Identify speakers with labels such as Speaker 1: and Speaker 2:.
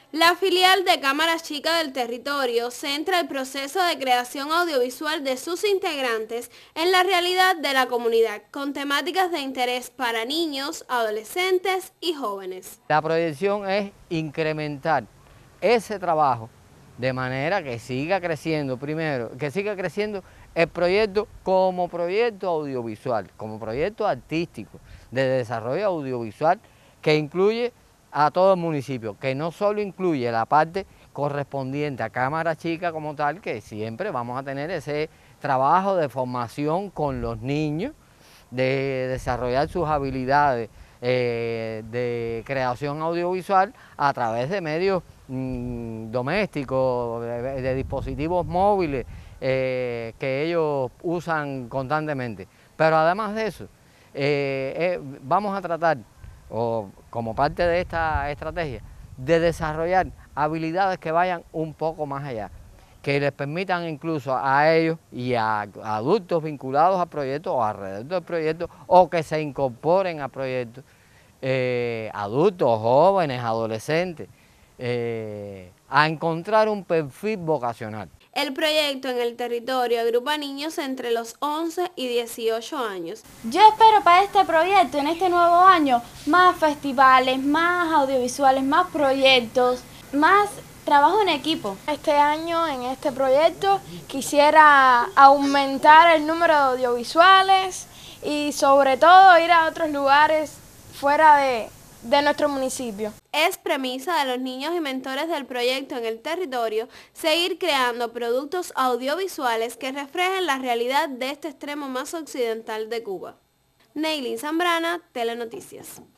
Speaker 1: La filial de Cámara Chica del Territorio centra el proceso de creación audiovisual de sus integrantes en la realidad de la comunidad, con temáticas de interés para niños, adolescentes y jóvenes.
Speaker 2: La proyección es incrementar ese trabajo de manera que siga creciendo, primero, que siga creciendo el proyecto como proyecto audiovisual, como proyecto artístico de desarrollo audiovisual que incluye a todo el municipio, que no solo incluye la parte correspondiente a Cámara Chica como tal, que siempre vamos a tener ese trabajo de formación con los niños, de desarrollar sus habilidades de creación audiovisual a través de medios domésticos, de dispositivos móviles que ellos usan constantemente. Pero además de eso, vamos a tratar, o como parte de esta estrategia, de desarrollar habilidades que vayan un poco más allá, que les permitan incluso a ellos y a adultos vinculados al proyecto o alrededor del proyecto, o que se incorporen a proyectos, adultos, jóvenes, adolescentes, a encontrar un perfil vocacional.
Speaker 1: El proyecto en el territorio agrupa niños entre los 11 y 18 años.
Speaker 3: Yo espero para este proyecto, en este nuevo año, más festivales, más audiovisuales, más proyectos, más trabajo en equipo.
Speaker 4: Este año, en este proyecto, quisiera aumentar el número de audiovisuales y sobre todo ir a otros lugares fuera de nuestro municipio.
Speaker 1: Es premisa de los niños y mentores del proyecto en el territorio seguir creando productos audiovisuales que reflejen la realidad de este extremo más occidental de Cuba. Neilin Zambrana, Telenoticias.